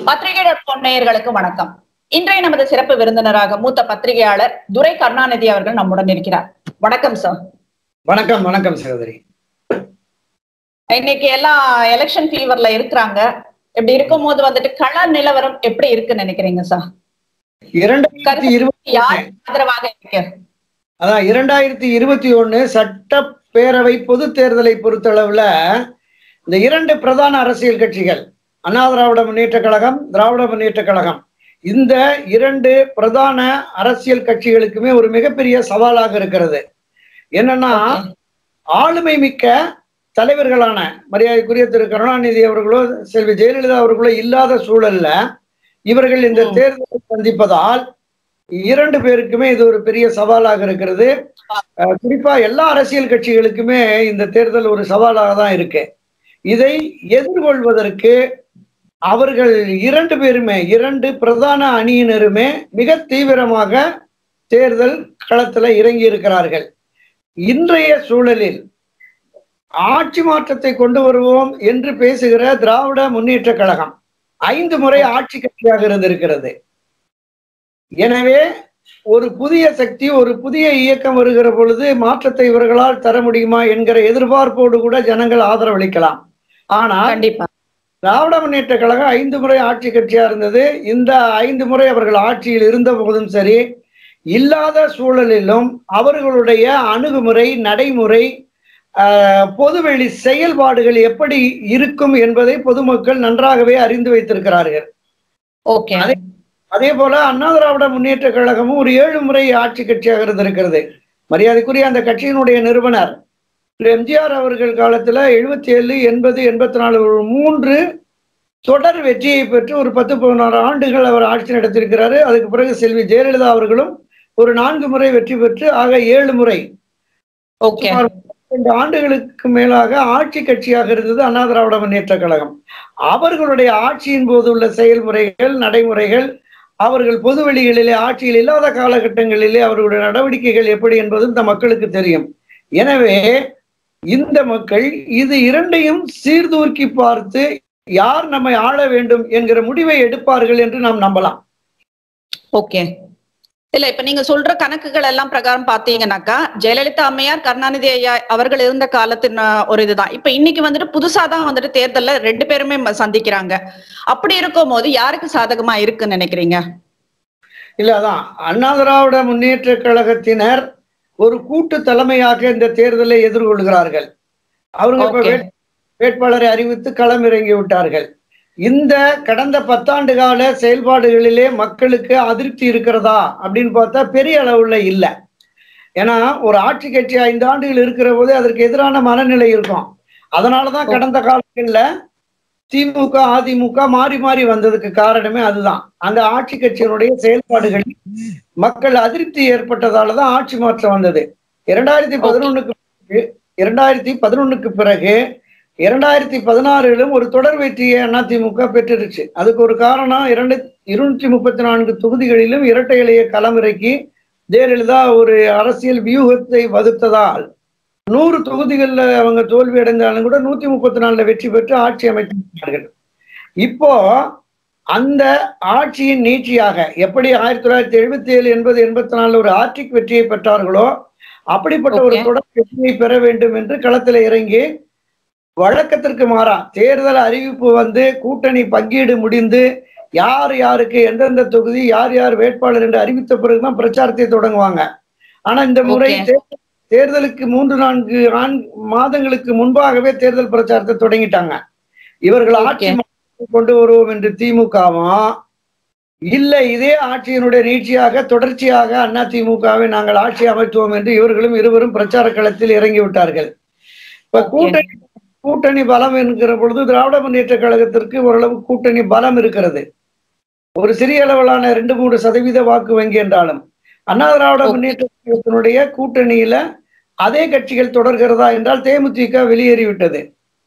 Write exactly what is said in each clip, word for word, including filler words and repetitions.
பத்திரிகை நேயர்களுக்கு வணக்கம். இன்றைய நமது சிறப்பு விருந்தினராக மூத்த பத்திரிகையாளர் துரை கருணாநிதி அவர்கள் நம்முடன் இருக்கிறார். வணக்கம் சார். வணக்கம் வணக்கம் சகோதரி. இன்னைக்கு எல்லாம் எலெக்ஷன் ஃபீவர்ல இருக்கிறாங்க. இப்படி இருக்கும் போது வந்துட்டு கள நிலவரம் எப்படி இருக்குன்னு நினைக்கிறீங்க சார்? இரண்டாயிரத்தி இருபத்தி ஆதரவாக இருக்கு. அதான் இரண்டாயிரத்தி இருபத்தி ஒண்ணு சட்டப்பேரவை பொது தேர்தலை பொறுத்தளவுல இந்த இரண்டு பிரதான அரசியல் கட்சிகள் அண்ணா திராவிட முன்னேற்ற கழகம், திராவிட முன்னேற்ற கழகம், இந்த இரண்டு பிரதான அரசியல் கட்சிகளுக்குமே ஒரு மிகப்பெரிய சவாலாக இருக்கிறது. என்னன்னா, ஆளுமை மிக்க தலைவர்களான மரியாதைக்குரிய திரு கருணாநிதி அவர்களோ செல்வி ஜெயலலிதா அவர்களோ இல்லாத சூழல்ல இவர்கள் இந்த தேர்தலை சந்திப்பதால் இரண்டு பேருக்குமே இது ஒரு பெரிய சவாலாக இருக்கிறது. குறிப்பா எல்லா அரசியல் கட்சிகளுக்குமே இந்த தேர்தல் ஒரு சவாலாக தான் இருக்கு. இதை எதிர்கொள்வதற்கு அவர்கள் இரண்டு பேருமே இரண்டு பிரதான அணியினருமே மிக தீவிரமாக தேர்தல் களத்துல இறங்கி இருக்கிறார்கள். இன்றைய சூழலில் ஆட்சி மாற்றத்தை கொண்டு வருவோம் என்று பேசுகிற திராவிட முன்னேற்ற கழகம் ஐந்து முறை ஆட்சி கட்சியாக இருந்திருக்கிறது. எனவே ஒரு புதிய சக்தி, ஒரு புதிய இயக்கம் வருகிற பொழுது மாற்றத்தை இவர்களால் தர முடியுமா என்கிற எதிர்பார்ப்போடு கூட ஜனங்கள் ஆதரவளிக்கலாம். ஆனால் கண்டிப்பா திராவிட முன்னேற்ற கழகம் ஐந்து முறை ஆட்சி கட்சியா இருந்தது. இந்த ஐந்து முறை அவர்கள் ஆட்சியில் இருந்த போதும் சரி, இல்லாத சூழலிலும் அவர்களுடைய அணுகுமுறை, நடைமுறை, பொதுவெளி செயல்பாடுகள் எப்படி இருக்கும் என்பதை பொதுமக்கள் நன்றாகவே அறிந்து வைத்திருக்கிறார்கள். அதே போல அண்ணா திராவிட முன்னேற்ற கழகமும் ஒரு ஏழு முறை ஆட்சி கட்சியாக இருந்திருக்கிறது. மரியாதைக்குரிய அந்த கட்சியினுடைய நிறுவனர் எம்ஜிஆர் அவர்கள் காலத்துல எழுபத்தி ஏழு எண்பது எண்பத்தி நாலு மூன்று தொடர் வெற்றியை பெற்று ஒரு பத்து பதினாறு ஆண்டுகள் அவர் ஆட்சி நடத்தியிருக்கிறாரு. அதுக்கு பிறகு செல்வி ஜெயலலிதா அவர்களும் ஒரு நான்கு முறை வெற்றி பெற்று ஆக ஏழு முறை ரெண்டு ஆண்டுகளுக்கு மேலாக ஆட்சி கட்சியாக இருந்தது அண்ணா திராவிட முன்னேற்ற கழகம். அவர்களுடைய ஆட்சியின் போது உள்ள செயல்முறைகள், நடைமுறைகள், அவர்கள் பொதுவெளிகளிலே ஆட்சியில் இல்லாத காலகட்டங்களிலே அவர்களுடைய நடவடிக்கைகள் எப்படி என்பதும் இந்த மக்களுக்கு தெரியும். எனவே இந்த மக்கள் இது இரண்டையும் சீர்தூக்கி பார்த்து யார் நம்மை ஆள வேண்டும் என்கிற முடிவை எடுப்பார்கள் என்று நாம் நம்பலாம். ஓகே, இல்ல இப்ப நீங்க சொல்ற கணக்குகள் எல்லாம் பிரகாரம் பாத்தீங்கன்னாக்கா ஜெயலலிதா அம்மையார், கருணாநிதி ஐயா அவர்கள் இருந்த காலத்தின் ஒரு இதுதான். இப்ப இன்னைக்கு வந்துட்டு புதுசாதான் வந்துட்டு தேர்தல்ல ரெண்டு பேருமே சந்திக்கிறாங்க. அப்படி இருக்கும் போது யாருக்கு சாதகமா இருக்குன்னு நினைக்கிறீங்க? இல்ல, அதான் அண்ணா திராவிட முன்னேற்ற கழகத்தினர் ஒரு கூட்டு தலைமையாக இந்த தேர்தலை எதிர்கொள்கிறார்கள். அவங்க இப்ப வேட்பாளரை அறிவித்து களம் இறங்கி விட்டார்கள். இந்த கடந்த பத்தாண்டு கால செயல்பாடுகளிலே மக்களுக்கு அதிருப்தி இருக்கிறதா அப்படின்னு பார்த்தா பெரிய அளவுல இல்லை. ஏன்னா ஒரு ஆட்சி கட்சி ஐந்து ஆண்டுகள் இருக்கிற போது அதற்கு எதிரான மனநிலை இருக்கும். அதனாலதான் கடந்த காலங்கள்ல திமுக அதிமுக மாறி மாறி வந்ததுக்கு காரணமே அதுதான். அந்த ஆட்சி கட்சியினுடைய செயல்பாடுகளில் மக்கள் அதிருப்தி ஏற்பட்டதாலதான் ஆட்சி மாற்றம் வந்தது. இரண்டாயிரத்தி பதினொன்னுக்கு இரண்டாயிரத்தி பதினொன்னுக்கு பிறகு இரண்டாயிரத்தி பதினாறிலும் ஒரு தொடர் வெற்றியை அதிமுக பெற்றுருச்சு. அதுக்கு ஒரு காரணம் இரண்டு இருநூற்றி முப்பத்தி நான்கு தொகுதிகளிலும் இரட்டை இலையை களமிறக்கி ஜெயலலிதா ஒரு அரசியல் வியூகத்தை வகுத்ததால் நூறு தொகுதிகளில் அவங்க தோல்வி அடைந்தாலும் கூட நூத்தி முப்பத்தி நாலுல வெற்றி பெற்று ஆட்சி அமைத்தார்கள். இப்போ அந்த ஆட்சியின் நீட்சியாக எப்படி ஆயிரத்தி தொள்ளாயிரத்தி எழுபத்தி ஏழு எண்பது எண்பத்தி நாலுல ஒரு ஆட்சிக் வெற்றியை பெற்றார்களோ அப்படிப்பட்ட ஒரு தொடர் வெற்றியை பெற வேண்டும் என்று களத்தில் இறங்கி வழக்கத்திற்கு மாறா தேர்தல் அறிவிப்பு வந்து கூட்டணி பங்கீடு முடிந்து யார் யாருக்கு எந்தெந்த தொகுதி யார் யார் வேட்பாளர் என்று அறிவித்த பிறகுதான் பிரச்சாரத்தை தொடங்குவாங்க. ஆனா இந்த முறை தேர்தலுக்கு மூன்று நான்கு மாதங்களுக்கு முன்பாகவே தேர்தல் பிரச்சாரத்தை தொடங்கிட்டாங்க. இவர்கள் ஆட்சி கொண்டு வருவோம் என்று திமுகவும் இல்லை, இதே ஆட்சியினுடைய நீட்சியாக தொடர்ச்சியாக அண்ணா திமுகவை நாங்கள் ஆட்சி அமைத்துவோம் என்று இவர்களும் இருவரும் பிரச்சார களத்தில் இறங்கி விட்டார்கள். இப்ப கூட்டணி கூட்டணி பலம் என்கிற பொழுது திராவிட முன்னேற்ற கழகத்திற்கு ஓரளவு கூட்டணி பலம் இருக்கிறது. ஒரு சிறிய அளவிலான ரெண்டு மூன்று சதவீத வாக்கு வங்கி என்றாலும் அண்ணா திராவிட முன்னேற்ற கழகத்தினுடைய கூட்டணியில அதே கட்சிகள் தொடர்கிறதா என்றால் தேமுதிக வெளியேறிவிட்டது.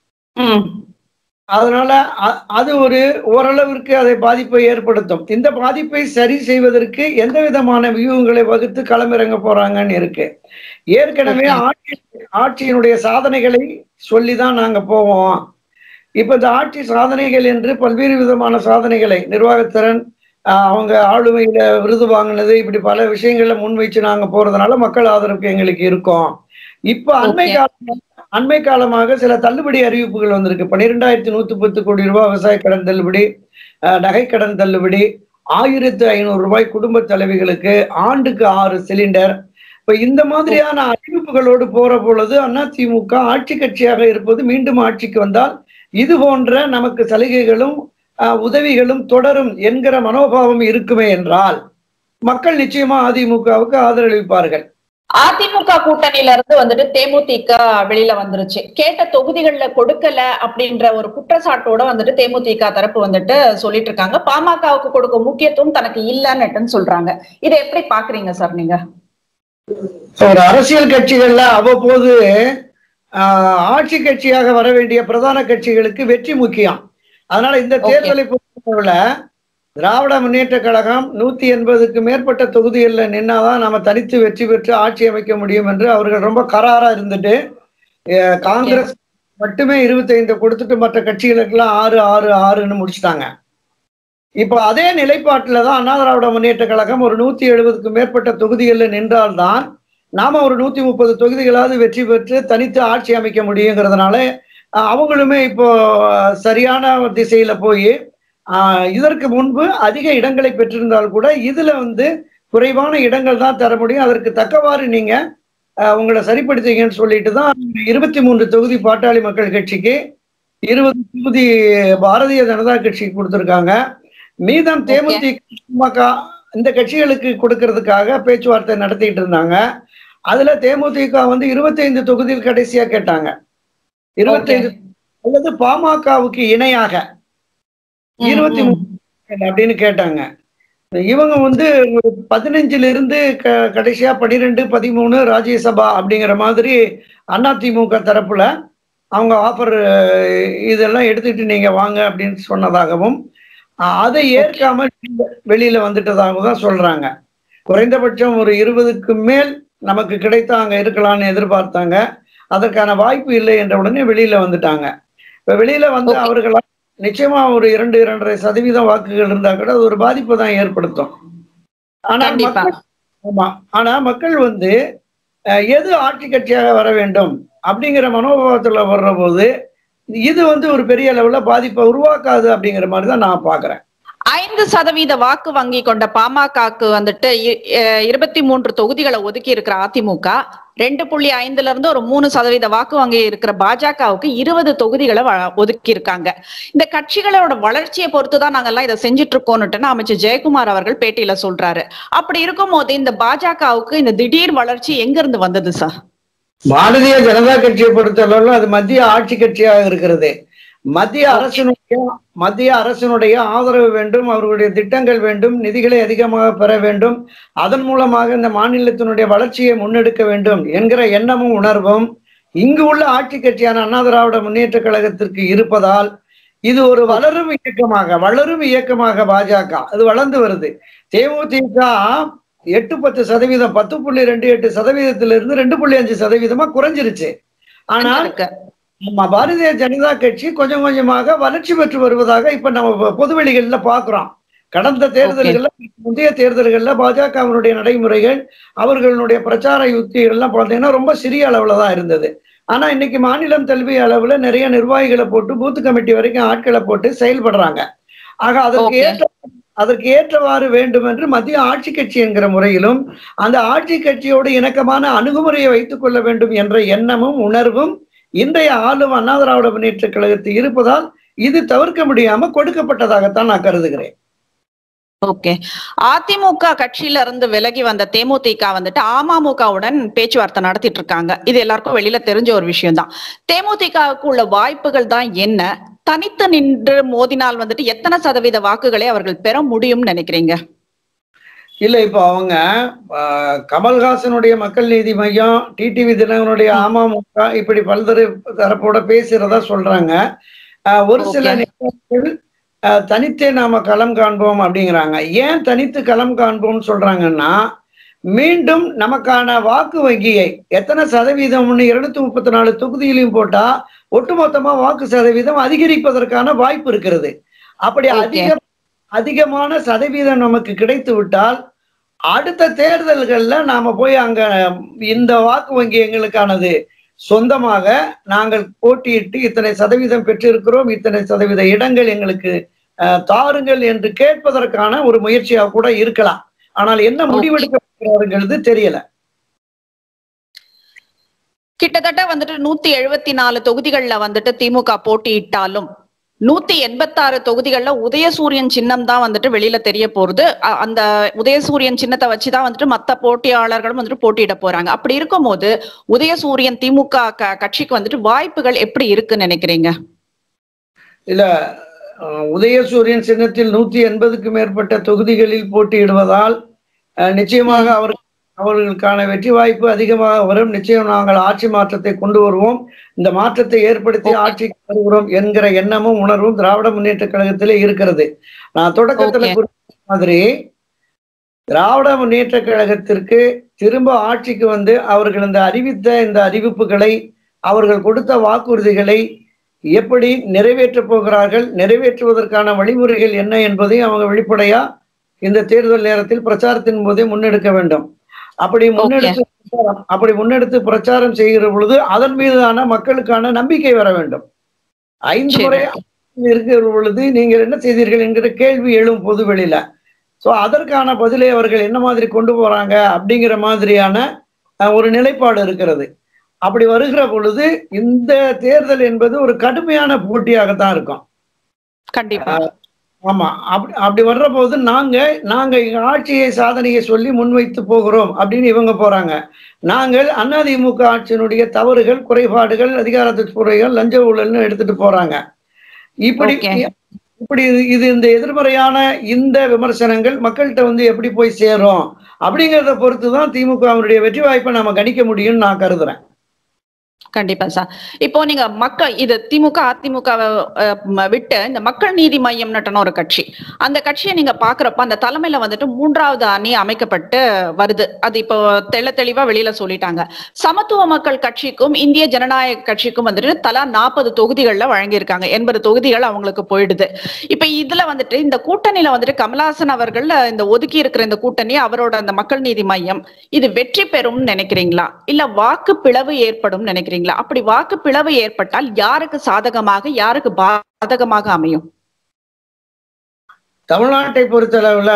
அதனால அது ஒரு ஓரளவிற்கு அதை பாதிப்பை ஏற்படுத்தும். இந்த பாதிப்பை சரி செய்வதற்கு எந்த விதமான வியூகங்களை வகுத்து களமிறங்க போறாங்கன்னு இருக்கு. ஏற்கனவே ஆட்சி ஆட்சியினுடைய சாதனைகளை சொல்லிதான் நாங்க போவோம். இப்ப இந்த ஆட்சி சாதனைகள் என்று பல்வேறு விதமான சாதனைகளை நிர்வாகத்திறன், ஆஹ் அவங்க ஆளுமையில விருது வாங்கினது, இப்படி பல விஷயங்கள்ல முன்வைச்சு நாங்க போறதுனால மக்கள் ஆதரவு எங்களுக்கு இருக்கும். இப்ப அண்மை ஓகே. கால அண்மை காலமாக சில தள்ளுபடி அறிவிப்புகள் வந்திருக்கு. பன்னிரெண்டாயிரத்தி நூத்தி பத்து கோடி ரூபாய் விவசாய கடன் தள்ளுபடி, அஹ் நகை கடன் தள்ளுபடி, ஆயிரத்து ஐநூறு ரூபாய் குடும்ப தலைவிகளுக்கு, ஆண்டுக்கு ஆறு சிலிண்டர். இப்ப இந்த மாதிரியான அறிவிப்புகளோடு போற பொழுது அதிமுக ஆட்சி கட்சியாக இருப்பது மீண்டும் ஆட்சிக்கு வந்தால் இது போன்ற நமக்கு சலுகைகளும் அஹ், உதவிகளும் தொடரும் என்கிற மனோபாவம் இருக்குமே என்றால் மக்கள் நிச்சயமா அதிமுகவுக்கு ஆதரவளிப்பார்கள். அதிமுக கூட்டணியில இருந்து வந்துட்டு தேமுதிக வெளியில வந்துருச்சு. கேட்ட தொகுதிகள்ல கொடுக்கல அப்படின்ற ஒரு குற்றச்சாட்டோட வந்துட்டு தேமுதிக தரப்பு வந்துட்டு சொல்லிட்டு இருக்காங்க. பாமகவுக்கு கொடுக்க முக்கியத்துவம் தனக்கு இல்லன்னுட்டுன்னு சொல்றாங்க. இதை எப்படி பாக்குறீங்க சார் நீங்க? ஒரு அரசியல் கட்சிகள்ல அவ்வப்போது ஆஹ், ஆட்சி கட்சியாக வர வேண்டிய பிரதான கட்சிகளுக்கு வெற்றி முக்கியம். அதனால இந்த Okay. தேர்தலை பொறுத்தவரை திராவிட முன்னேற்ற கழகம் நூத்தி எண்பதுக்கு மேற்பட்ட தொகுதிகளில் நின்னாதான் நாம தனித்து வெற்றி பெற்று ஆட்சி அமைக்க முடியும் என்று அவர்கள் ரொம்ப கராரா இருந்துட்டு, அஹ், காங்கிரஸ் மட்டுமே இருபத்தி ஐந்து கொடுத்துட்டு மற்ற கட்சிகளுக்கெல்லாம் ஆறு ஆறு ஆறுன்னு முடிச்சிட்டாங்க. இப்ப அதே நிலைப்பாட்டில தான் அண்ணா திராவிட முன்னேற்ற கழகம் ஒரு நூத்தி எழுபதுக்கு மேற்பட்ட தொகுதிகளில் நின்றால்தான் நாம ஒரு நூத்தி முப்பது தொகுதிகளாவது வெற்றி பெற்று தனித்து ஆட்சி அமைக்க முடியுங்கிறதுனால அஹ், அவங்களுமே இப்போ அஹ், சரியான திசையில போய் ஆஹ், இதற்கு முன்பு அதிக இடங்களை பெற்றிருந்தால் கூட இதுல வந்து குறைவான இடங்கள் தான் தர முடியும், அதற்கு தக்கவாறு நீங்க ஆஹ், உங்களை சரிப்படுத்திங்கன்னு சொல்லிட்டு தான் இருபத்தி மூன்று தொகுதி பாட்டாளி மக்கள் கட்சிக்கு, இருபது தொகுதி பாரதிய ஜனதா கட்சிக்கு கொடுத்திருக்காங்க. மீதம் தேமுதிக, திமுக இந்த கட்சிகளுக்கு கொடுக்கறதுக்காக பேச்சுவார்த்தை நடத்திட்டு இருந்தாங்க. அதுல தேமுதிக வந்து இருபத்தி ஐந்து தொகுதியில் கடைசியா கேட்டாங்க. இருபத்தி ஐந்து அல்லது பாமகவுக்கு இணையாக இருபத்தி மூணு அப்படின்னு கேட்டாங்க. இவங்க வந்து பதினஞ்சுல இருந்து க கடைசியா பன்னிரெண்டு பதிமூணு ராஜ்யசபா அப்படிங்கிற மாதிரி அதிமுக தரப்புல அவங்க ஆஃபர் இதெல்லாம் எடுத்துட்டு நீங்க வாங்க அப்படின்னு சொன்னதாகவும், அஹ், அதை ஏற்காம வெளியில வந்துட்டதாகவும் தான் சொல்றாங்க. குறைந்தபட்சம் ஒரு இருபதுக்கு மேல் நமக்கு கிடைத்தா அங்க இருக்கலாம்னு எதிர்பார்த்தாங்க. அதற்கான வாய்ப்பு இல்லை என்ற உடனே வெளியில வந்துட்டாங்க. இப்ப வெளியில வந்து Okay. அவர்களால் நிச்சயமா ஒரு இரண்டு இரண்டரை சதவீதம் வாக்குகள் இருந்தா கூட அது ஒரு பாதிப்பு தான் ஏற்படுத்தும். ஆனா கண்டிப்பா. மக்கள் ஆமா ஆனா மக்கள் வந்து அஹ், எது ஆட்சி கட்சியாக வர வேண்டும் அப்படிங்கிற மனோபாவத்துல வர்ற போது இது வந்து ஒரு பெரிய லெவல்ல பாதிப்பை உருவாக்காது அப்படிங்கிற மாதிரி தான் நான் பாக்குறேன். ஐந்து சதவீத வாக்கு வங்கி கொண்ட பாமகக்கு வந்துட்டு இ- அஹ் இருபத்தி மூன்று தொகுதிகளை ஒதுக்கி இருக்கிற அதிமுக, ரெண்டு புள்ளி ஐந்துல இருந்து ஒரு மூணு சதவீத வாக்கு வங்கி இருக்கிற பாஜகவுக்கு இருபது தொகுதிகளை வ- ஒதுக்கி இருக்காங்க. இந்த கட்சிகளோட வளர்ச்சியை பொறுத்துதான் நாங்கெல்லாம் இதை செஞ்சுட்டு இருக்கோம்னுட்டு அமைச்சர் ஜெயக்குமார் அவர்கள் பேட்டியில சொல்றாரு. அப்படி இருக்கும் போது இந்த பாஜகவுக்கு இந்த திடீர் வளர்ச்சி எங்க இருந்து வந்தது சார்? பாரதிய ஜனதா கட்சியை பொறுத்தளவில் அது மத்திய ஆட்சி கட்சியாக இருக்கிறது. மத்திய அரசினுடைய மத்திய அரசினுடைய ஆதரவு வேண்டும், அவர்களுடைய திட்டங்கள் வேண்டும், நிதிகளை அதிகமாக பெற வேண்டும், அதன் மூலமாக இந்த மாநிலத்தினுடைய வளர்ச்சியை முன்னெடுக்க வேண்டும் என்கிற எண்ணமும் உணர்வும் இங்கு உள்ள ஆட்சி கட்சியான அண்ணா திராவிட முன்னேற்ற கழகத்திற்கு இருப்பதால் இது ஒரு வளரும் இயக்கமாக வளரும் இயக்கமாக பாஜக அது வளர்ந்து வருது. தேமுதிக எட்டு பத்து சதவீதம் பத்து புள்ளி ரெண்டு எட்டு சதவீதத்திலிருந்து ரெண்டு புள்ளி அஞ்சு சதவீதமா குறைஞ்சிருச்சு. ஆனால் நம்ம பாரதிய ஜனதா கட்சி கொஞ்சம் கொஞ்சமாக வளர்ச்சி பெற்று வருவதாக இப்ப நம்ம பொதுவெளிகள்ல பாக்குறோம். கடந்த தேர்தல்கள்ல முந்தைய தேர்தல்கள்ல பாஜகவினுடைய நடைமுறைகள், அவர்களுடைய பிரச்சார யுக்திகள் எல்லாம் பார்த்தீங்கன்னா ரொம்ப சிறிய அளவுல தான் இருந்தது. ஆனா இன்னைக்கு மாநிலம் தழுவிய அளவுல நிறைய நிர்வாகிகளை போட்டு பூத் கமிட்டி வரைக்கும் ஆட்களை போட்டு செயல்படுறாங்க. ஆக அதற்கு ஏற்ற அதற்கு ஏற்றவாறு வேண்டும் என்று மத்திய ஆட்சி கட்சி என்கிற முறையிலும் அந்த ஆட்சி கட்சியோடு இணக்கமான அணுகுமுறையை வைத்துக் கொள்ள வேண்டும் என்ற எண்ணமும் உணர்வும் இன்றைய ஆளும் அண்ணா திராவிட முன்னேற்ற கழகத்தில் இருப்பதால் இது தவிர்க்க முடியாம கொடுக்கப்பட்டதாகத்தான் நான் கருதுகிறேன். ஓகே. அதிமுக கட்சியில இருந்து விலகி வந்த தேமுதிக வந்துட்டு அமமுகவுடன் பேச்சுவார்த்தை நடத்திட்டு இருக்காங்க. இது எல்லாருக்கும் வெளியில தெரிஞ்ச ஒரு விஷயம் தான். தேமுதிகவுக்கு உள்ள வாய்ப்புகள் தான் என்ன? தனித்து நின்று மோதினால் வந்துட்டு எத்தனை சதவீத வாக்குகளை அவர்கள் பெற முடியும்னு நினைக்கிறீங்க? இல்ல இப்ப அவங்க கமல்ஹாசனுடைய மக்கள் நீதி மையம், டிடிவி தினகரனுடைய அமமுக இப்படி பல்வேறு தரப்போட பேசுறதா சொல்றாங்க. ஒரு சில நிர்வாகிகள் தனித்தே நாம களம் காண்போம் அப்படிங்கிறாங்க. ஏன் தனித்து களம் காண்போம்னு சொல்றாங்கன்னா, மீண்டும் நமக்கான வாக்கு வங்கியை எத்தனை சதவீதம்னு இருநூத்தி முப்பத்தி நாலு தொகுதியிலையும் போட்டா ஒட்டுமொத்தமா வாக்கு சதவீதம் அதிகரிப்பதற்கான வாய்ப்பு இருக்கிறது. அப்படி அதிக அதிகமான சதவீதம் நமக்கு கிடைத்து விட்டால் அடுத்த தேர்தல்கள்ல நாம போய் அங்க இந்த வாக்கு வங்கி எங்களுக்கானது, சொந்தமாக நாங்கள் போட்டியிட்டு இத்தனை சதவீதம் பெற்றிருக்கிறோம், இத்தனை சதவீத இடங்கள் எங்களுக்கு தாருங்கள் என்று கேட்பதற்கான ஒரு முயற்சியாக கூட இருக்கலாம். ஆனால் என்ன முடிவெடுக்கிறார்கள் தெரியல. கிட்டத்தட்ட வந்துட்டு நூத்தி எழுபத்தி நாலு தொகுதிகள்ல வந்துட்டு திமுக போட்டியிட்டாலும் நூத்தி எண்பத்தி ஆறு தொகுதிகள்ல உதயசூரியன் சின்னம் தான் வந்துட்டு வெளியில தெரிய போறது. அந்த உதயசூரியன் சின்னத்தை வச்சுதான் வந்துட்டு மத்த போட்டியாளர்களும் வந்துட்டு போட்டியிட போறாங்க. அப்படி இருக்கும் போது உதயசூரியன் திமுக கட்சிக்கு வந்துட்டு வாய்ப்புகள் எப்படி இருக்குன்னு நினைக்கிறீங்க? இல்ல, உதயசூரியன் சின்னத்தில் நூத்தி எண்பதுக்கு மேற்பட்ட தொகுதிகளில் போட்டியிடுவதால் நிச்சயமாக அவர் அவர்களுக்கான வெற்றி வாய்ப்பு அதிகமாக வரும். நிச்சயம் நாங்கள் ஆட்சி மாற்றத்தை கொண்டு வருவோம், இந்த மாற்றத்தை ஏற்படுத்தி ஆட்சிக்கு வருகிறோம் என்கிற எண்ணமும் உணர்வும் திராவிட முன்னேற்ற கழகத்திலே இருக்கிறது. நான் தொடக்கத்துல குறிப்பிட்ட மாதிரி திராவிட முன்னேற்ற கழகத்திற்கு திரும்ப ஆட்சிக்கு வந்து அவர்கள் இந்த அறிவித்த இந்த அறிவிப்புகளை, அவர்கள் கொடுத்த வாக்குறுதிகளை எப்படி நிறைவேற்றப் போகிறார்கள், நிறைவேற்றுவதற்கான வழிமுறைகள் என்ன என்பதையும் அவங்க வெளிப்படையா இந்த தேர்தல் நேரத்தில் பிரச்சாரத்தின் போதே முன்னெடுக்க வேண்டும். அப்படி முன்னெடுத்து அப்படி முன்னெடுத்து பிரச்சாரம் செய்கிற பொழுது அதன் மீதான மக்களுக்கான நம்பிக்கை வர வேண்டும். ஐந்து முறை இருக்கிற பொழுது நீங்கள் என்ன செய்தீர்கள் என்கிற கேள்வி எழும் பொது வெளியில. சோ அதற்கான பதிலை அவர்கள் என்ன மாதிரி கொண்டு போறாங்க அப்படிங்கிற மாதிரியான ஒரு நிலைப்பாடு இருக்கிறது. அப்படி வருகிற பொழுது இந்த தேர்தல் என்பது ஒரு கடுமையான போட்டியாகத்தான் இருக்கும். கண்டிப்பா. ஆமா. அப்படி அப்படி வர்ற போது நாங்க நாங்க ஆட்சியை சாதனையை சொல்லி முன்வைத்து போகிறோம் அப்படின்னு இவங்க போறாங்க. நாங்கள் அதிமுக ஆட்சியினுடைய தவறுகள், குறைபாடுகள், அதிகாரத்து குறைகள், லஞ்ச ஊழல்னு எடுத்துட்டு போறாங்க. இப்படி இப்படி இது இந்த எதிர்மறையான இந்த விமர்சனங்கள் மக்கள்கிட்ட வந்து எப்படி போய் சேரும் அப்படிங்கிறத பொறுத்துதான் திமுகவினுடைய வெற்றி வாய்ப்பை நம்ம கணிக்க முடியும்னு நான் கருதுறேன். கண்டிப்பா சார். இப்போ நீங்க மக்கள் இது திமுக அதிமுக விட்டு இந்த மக்கள் நீதி மையம் ஒரு கட்சி, அந்த கட்சியை நீங்க பாக்குறப்ப அந்த தலைமையில வந்துட்டு மூன்றாவது அணி அமைக்கப்பட்டு வருது. அது இப்போ தெள்ள தெளிவா வெளியில சொல்லிட்டாங்க. சமத்துவ மக்கள் கட்சிக்கும் இந்திய ஜனநாயக கட்சிக்கும் வந்துட்டு தலா நாற்பது தொகுதிகள்ல வழங்கியிருக்காங்க. எண்பது தொகுதிகள் அவங்களுக்கு போயிடுது. இப்ப இதுல வந்துட்டு இந்த கூட்டணியில வந்துட்டு கமலஹாசன் அவர்கள் இந்த ஒதுக்கி இருக்கிற இந்த கூட்டணி, அவரோட அந்த மக்கள் நீதி மையம் இது வெற்றி பெறும் நினைக்கிறீங்களா, இல்ல வாக்கு பிளவு ஏற்படும் நினைக்கிறீங்களா? அப்படி வாக்கு பிளவு ஏற்பட்டால் யாருக்கு சாதகமாக யாருக்கு பாதகமாக அமையும்? தமிழ்நாட்டை பொறுத்தளவுல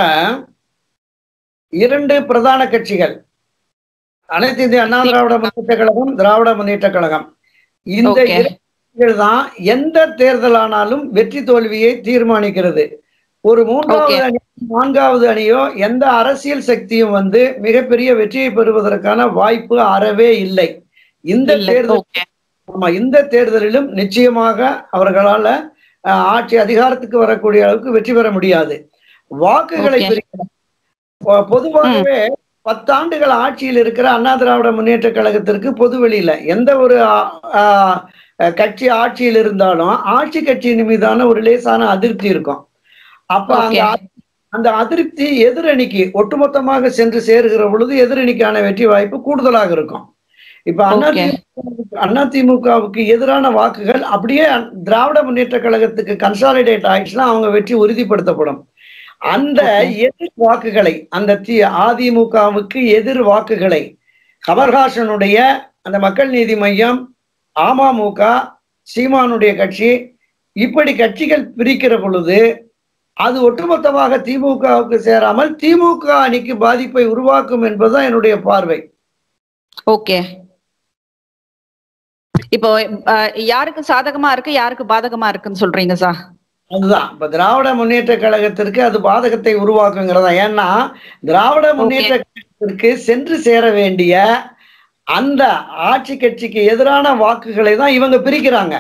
இரண்டு பிரதான கட்சிகள், அனைத்து இந்திய அண்ணா திராவிட முன்னேற்ற கழகம், திராவிட முன்னேற்ற கழகம், இந்த இரண்டு தான் எந்த தேர்தலானாலும் வெற்றி தோல்வியை தீர்மானிக்கிறது. ஒரு மூன்றாவது அணி, நான்காவது அணியோ எந்த அரசியல் சக்தியும் வந்து மிகப்பெரிய வெற்றியை பெறுவதற்கான வாய்ப்பு அறவே இல்லை. இந்த தேர்தல் ஆமா இந்த தேர்தலிலும் நிச்சயமாக அவர்களால ஆட்சி அதிகாரத்துக்கு வரக்கூடிய அளவுக்கு வெற்றி பெற முடியாது. வாக்குகளை பிரிக்க பொதுவாகவே பத்தாண்டுகள் ஆட்சியில் இருக்கிற அண்ணா திராவிட முன்னேற்ற கழகத்திற்கு பொது வெளியில எந்த ஒரு கட்சி ஆட்சியில் இருந்தாலும் ஆட்சி கட்சியின் மீதான ஒரு லேசான அதிருப்தி இருக்கும். அப்ப அந்த அந்த அதிருப்தி எதிரணிக்கு ஒட்டுமொத்தமாக சென்று சேருகிற பொழுது எதிரணிக்கான வெற்றி வாய்ப்பு கூடுதலாக இருக்கும். இப்ப அண்ணா திமுகவுக்கு எதிரான வாக்குகள் அப்படியே திராவிட முன்னேற்ற கழகத்துக்கு கன்சாலிடேட் ஆயிடுச்சுன்னா அவங்க வெற்றி உறுதிப்படுத்தப்படும். அந்த எதிர் வாக்குகளை, அந்த தி அதிமுகவுக்கு எதிர் வாக்குகளை கமல்ஹாசனுடைய அந்த மக்கள் நீதி மையம், அமமுக, சீமானுடைய கட்சி, இப்படி கட்சிகள் பிரிக்கிற பொழுது அது ஒட்டுமொத்தமாக திமுகவுக்கு சேராமல் திமுக அணிக்கு பாதிப்பை உருவாக்கும் என்பதுதான் என்னுடைய பார்வை. ஓகே. இப்போ யாருக்கு சாதகமா இருக்கு யாருக்கு பாதகமா இருக்குன்னு சொல்றீங்க சார்? அதுதான் இப்ப திராவிட முன்னேற்ற கழகத்திற்கு அது பாதகத்தை உருவாக்குங்கிறதா. ஏன்னா திராவிட முன்னேற்ற கழகத்திற்கு சென்று சேர வேண்டிய அந்த ஆட்சி கட்சிக்கு எதிரான வாக்குகளை தான் இவங்க பிரிக்கிறாங்க.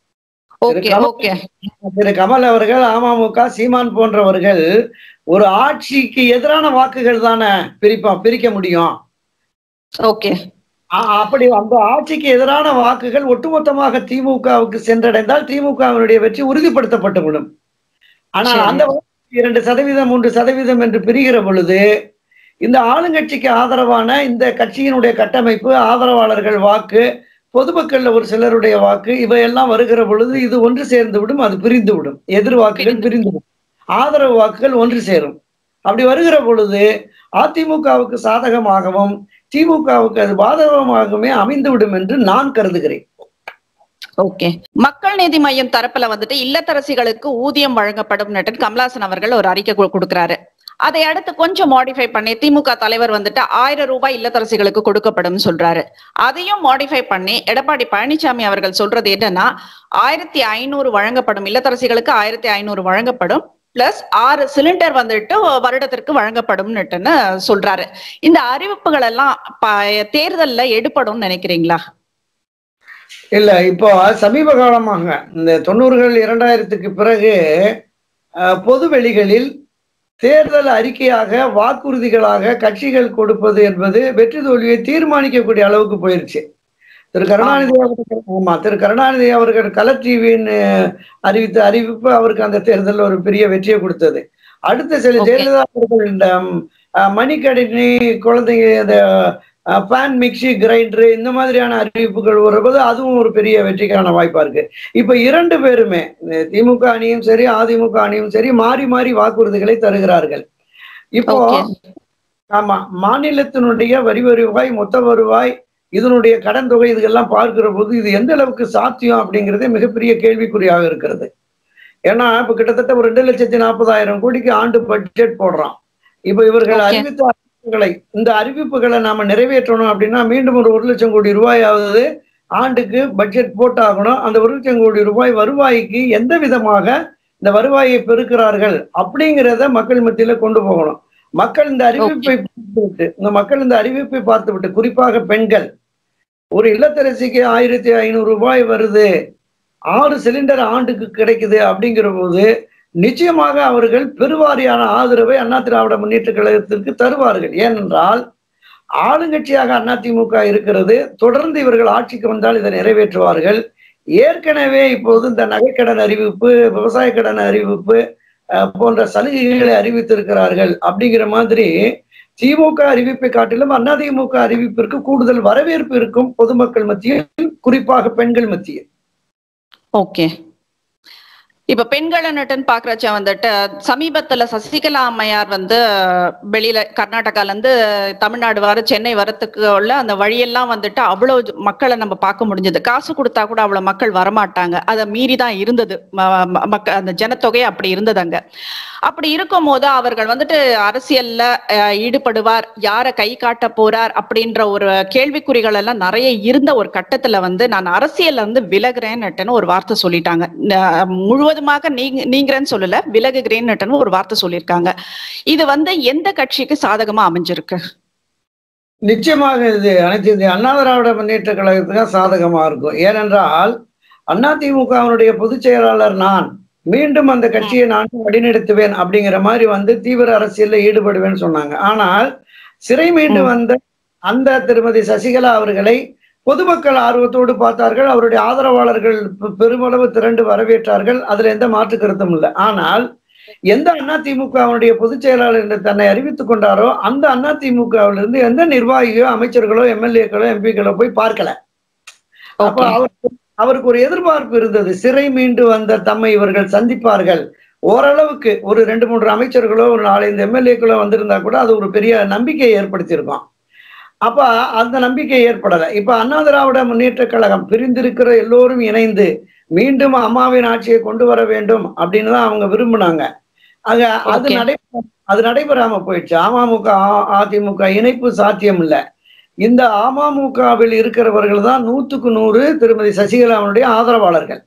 திரு கமல் அவர்கள், அமமுக, சீமான் போன்றவர்கள் ஒரு ஆட்சிக்கு எதிரான வாக்குகள் தானே பிரிப்பா பிரிக்க முடியும். ஓகே. அப்படி அந்த ஆட்சிக்கு எதிரான வாக்குகள் ஒட்டுமொத்தமாக திமுகவுக்கு சென்றடைந்தால் திமுகவினுடைய வெற்றி உறுதிப்படுத்தப்பட்டுவிடும். ஆனால் அந்த இரண்டு சதவீதம் மூன்று சதவீதம் என்று பிரிகிற பொழுது இந்த ஆளுங்கட்சிக்கு ஆதரவான இந்த கட்சியினுடைய கட்டமைப்பு, ஆதரவாளர்கள் வாக்கு, பொதுமக்கள்ல ஒரு சிலருடைய வாக்கு இவையெல்லாம் வருகிற பொழுது இது ஒன்று சேர்ந்து விடும், அது பிரிந்து விடும். எதிர் வாக்குகள் பிரிந்து விடும், ஆதரவு வாக்குகள் ஒன்று சேரும். அப்படி வருகிற பொழுது அதிமுகவுக்கு சாதகமாகவும் திமுகவுக்கு அது பாதகமாகவுமே அமைந்துவிடும் என்று நான் கருதுகிறேன். ஓகே. மக்கள் நீதி மையம் தரப்புல வந்துட்டு இல்லத்தரசிகளுக்கு ஊதியம் வழங்கப்படும் கமலாசன் அவர்கள் ஒரு அறிக்கை கொடுக்கிறாரு. அதை அடுத்து கொஞ்சம் மாடிஃபை பண்ணி திமுக தலைவர் வந்துட்டு ஆயிரம் ரூபாய் இல்லத்தரசிகளுக்கு கொடுக்கப்படும் சொல்றாரு. அதையும் மாடிஃபை பண்ணி எடப்பாடி பழனிசாமி அவர்கள் சொல்றது என்னன்னா ஆயிரத்தி ஐநூறு வழங்கப்படும், இல்லத்தரசிகளுக்கு ஆயிரத்தி ஐநூறு வழங்கப்படும், பிளஸ் ஆறு சிலிண்டர் வந்துட்டு வருடத்திற்கு வழங்கப்படும் சொல்றாரு. இந்த அறிவிப்புகள் எல்லாம் தேர்தல்ல எடுபடும் நினைக்கிறீங்களா? இல்ல, இப்போ சமீப காலமாக இந்த தொண்ணூறுகள் இரண்டாயிரத்துக்கு பிறகு பொது வெளிகளில் தேர்தல் அறிக்கையாக வாக்குறுதிகளாக கட்சிகள் கொடுப்பது என்பது வெற்றி தோல்வியை தீர்மானிக்கக்கூடிய அளவுக்கு போயிருச்சு. திரு கருணாநிதி அவர்கள் ஆமா திரு கருணாநிதி அவர்கள் கலர் டிவின்னு அறிவித்த அறிவிப்பு அவருக்கு அந்த தேர்தலில் ஒரு பெரிய வெற்றியை கொடுத்தது. அடுத்த சில ஜெயலலிதா அவர்கள் இந்த மணிக்கணினி, குழந்தைங்க இந்த பேன் மிக்சி கிரைண்டரு இந்த மாதிரியான அறிவிப்புகள் வரும்போது அதுவும் ஒரு பெரிய வெற்றிக்கான வாய்ப்பா இருக்கு. இப்ப இரண்டு பேருமே திமுக அணியும் சரி அதிமுக அணியும் சரி மாறி மாறி வாக்குறுதிகளை தருகிறார்கள். இப்போ ஆமா மாநிலத்தினுடைய வரி வருவாய், மொத்த வருவாய், இதனுடைய கடன் தொகை இதுக்கெல்லாம் பார்க்கிற போது இது எந்த அளவுக்கு சாத்தியம் அப்படிங்கிறதே மிகப்பெரிய கேள்விக்குறியாக இருக்கிறது. ஏன்னா இப்ப கிட்டத்தட்ட ஒரு ரெண்டு லட்சத்தி நாற்பதாயிரம் கோடிக்கு ஆண்டு பட்ஜெட் போடுறான். இப்ப இவர்கள் அறிவித்த அறிவிப்புகளை இந்த அறிவிப்புகளை நாம நிறைவேற்றணும் அப்படின்னா மீண்டும் ஒரு ஒரு லட்சம் கோடி ரூபாயாவது ஆண்டுக்கு பட்ஜெட் போட்டாகணும். அந்த ஒரு லட்சம் கோடி ரூபாய் வருவாய்க்கு எந்த விதமாக இந்த வருவாயை பெருக்கிறார்கள் அப்படிங்கிறத மக்கள் மத்தியில கொண்டு போகணும். மக்கள் இந்த அறிவிப்பை பார்த்து விட்டு இந்த மக்கள் இந்த அறிவிப்பை பார்த்து விட்டு குறிப்பாக பெண்கள், ஒரு இல்லத்தரசிக்கு ஆயிரத்தி ஐநூறு ரூபாய் வருது, ஆறு சிலிண்டர் ஆண்டுக்கு கிடைக்குது அப்படிங்கிற போது நிச்சயமாக அவர்கள் பெருவாரியான ஆதரவை அண்ணா திராவிட முன்னேற்ற கழகத்திற்கு தருவார்கள். ஏனென்றால் ஆளுங்கட்சியாக அதிமுக இருக்கிறது, தொடர்ந்து இவர்கள் ஆட்சிக்கு வந்தால் இதை நிறைவேற்றுவார்கள். ஏற்கனவே இப்போது இந்த நகைக்கடன் அறிவிப்பு, விவசாய கடன் அறிவிப்பு போன்ற சலுகைகளை அறிவித்திருக்கிறார்கள். அப்படிங்கிற மாதிரி திமுக அறிவிப்பை காட்டிலும் அதிமுக அறிவிப்பிற்கு கூடுதல் வரவேற்பு இருக்கும் பொதுமக்கள் மத்தியில், குறிப்பாக பெண்கள் மத்தியில். ஓகே. இப்ப பெண்களை நட்டுன்னு பாக்குறச்ச வந்துட்டு சமீபத்துல சசிகலா அம்மையார் வந்து வெளியில கர்நாடகால இருந்து தமிழ்நாடு வர சென்னை வரத்துக்கு உள்ள அந்த வழியெல்லாம் வந்துட்டு அவ்வளவு மக்களை நம்ம பார்க்க முடிஞ்சது. காசு கொடுத்தா கூட அவ்வளவு மக்கள் வரமாட்டாங்க, அதை மீறிதான் இருந்தது மக்க அந்த ஜனத்தொகை அப்படி இருந்தது அங்க. அப்படி இருக்கும் போது அவர்கள் வந்துட்டு அரசியல்ல ஈடுபடுவார், யாரை கை காட்ட போறார் அப்படின்ற ஒரு கேள்விக்குறிகள் எல்லாம் நிறைய இருந்த ஒரு கட்டத்துல வந்து நான் அரசியல்ல இருந்து விலகுறேன்னு ஒரு வார்த்தை சொல்லிட்டாங்க. முழுவதுமாக நீங்க நீங்கிறேன்னு சொல்லல, விலகுகிறேன்னு ஒரு வார்த்தை சொல்லியிருக்காங்க. இது வந்து எந்த கட்சிக்கு சாதகமா அமைஞ்சிருக்கு? நிச்சயமாக இது அனைத்து இந்திய அண்ணா திராவிட முன்னேற்ற கழகத்துக்கு சாதகமா இருக்கும். ஏனென்றால் அதிமுகவினுடைய பொதுச் செயலாளர் நான் மீண்டும் அந்த கட்சியை நான் வழிநடத்துவேன் அப்படிங்கிற மாதிரி வந்து தீவிர அரசியல்ல ஈடுபடுவேன்னு சொன்னாங்க. ஆனால் சிறை மீண்டு வந்த அந்த திருமதி சசிகலா அவர்களை பொதுமக்கள் ஆர்வத்தோடு பார்த்தார்கள், அவருடைய ஆதரவாளர்கள் பெருமளவு திரண்டு வரவேற்றார்கள், அதுல எந்த மாற்று கருத்தும் இல்லை. ஆனால் எந்த அதிமுகவினுடைய பொதுச் செயலாளர் என்று தன்னை அறிவித்துக் கொண்டாரோ அந்த அதிமுகவிலிருந்து எந்த நிர்வாகியோ அமைச்சர்களோ எம்எல்ஏக்களோ எம்பிக்களோ போய் பார்க்கல. அப்ப அவருக்கு அவருக்கு ஒரு எதிர்பார்ப்பு இருந்தது, சிறை மீண்டு வந்த தம்மை இவர்கள் சந்திப்பார்கள். ஓரளவுக்கு ஒரு ரெண்டு மூன்று அமைச்சர்களோ ஒரு நாலஞ்சு எம்எல்ஏக்களோ வந்திருந்தா கூட அது ஒரு பெரிய நம்பிக்கையை ஏற்படுத்தியிருக்கோம். அப்ப அந்த நம்பிக்கை ஏற்படலை. இப்ப அண்ணா திராவிட முன்னேற்ற கழகம் பிரிந்திருக்கிற எல்லோரும் இணைந்து மீண்டும் அம்மாவின் ஆட்சியை கொண்டு வர வேண்டும் அப்படின்னு தான் அவங்க விரும்பினாங்க. ஆக அது நடை அது நடைபெறாம போயிடுச்சு. அமமுக அதிமுக இணைப்பு சாத்தியம் இல்லை. இந்த அமமுகவில் இருக்கிறவர்கள் தான் நூத்துக்கு நூறு திருமதி சசிகலாவுடைய ஆதரவாளர்கள்.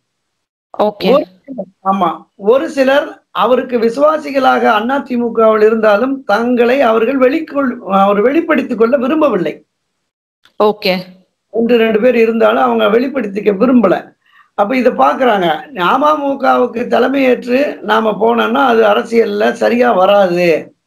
ஆமா, ஒரு சிலர் அவருக்கு விசுவாசிகளாக அதிமுகவில் இருந்தாலும் தங்களை அவர்கள் வெளிக்கொள் அவர் வெளிப்படுத்திக் கொள்ள விரும்பவில்லை. ஓகே, ஒன்று ரெண்டு பேர் இருந்தாலும் அவங்க வெளிப்படுத்திக்க விரும்பல. அப்ப இதை பாக்குறாங்க, அமமுகவுக்கு தலைமையேற்று நாம போனோம்னா அது அரசியல்ல சரியா வராது.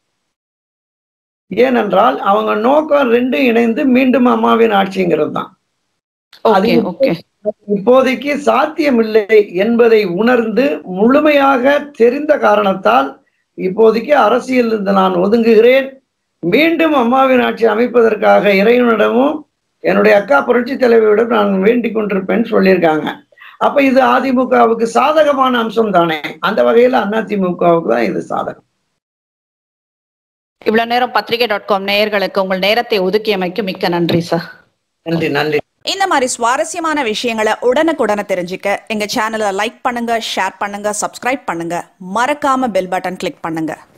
ஏனென்றால் அவங்க நோக்கம் ரெண்டு இணைந்து மீண்டும் அம்மாவின் ஆட்சிங்கிறது தான். அது இப்போதைக்கு சாத்தியமில்லை என்பதை உணர்ந்து முழுமையாக தெரிந்த காரணத்தால் இப்போதைக்கு அரசியல் இருந்து நான் ஒதுங்குகிறேன், மீண்டும் அம்மாவின் ஆட்சி அமைப்பதற்காக இறைவனிடமும் என்னுடைய அக்கா புரட்சி தலைவியிடம் நான் வேண்டிக் கொண்டிருப்பேன்னு சொல்லியிருக்காங்க. அப்ப இது அதிமுகவுக்கு சாதகமான அம்சம் தானே. அந்த வகையில அதிமுகவுக்கு தான் இது சாதகம். இவ்வளவு நேரம் பத்திரிகை டாட் காம் நேயர்களுக்கு உங்கள் நேரத்தை ஒதுக்கியமைக்கு மிக்க நன்றி சார். நன்றி நன்றி. இந்த மாதிரி சுவாரஸ்யமான விஷயங்களை உடனுக்குடனே தெரிஞ்சுக்க எங்க சேனலை லைக் பண்ணுங்க, ஷேர் பண்ணுங்க, சப்ஸ்கிரைப் பண்ணுங்க, மறக்காம பெல் பட்டன் கிளிக் பண்ணுங்க.